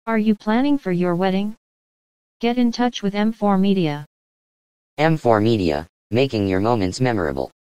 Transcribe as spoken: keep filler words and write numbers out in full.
Are you planning for your wedding? Get in touch with M four Media. M four Media, making your moments memorable.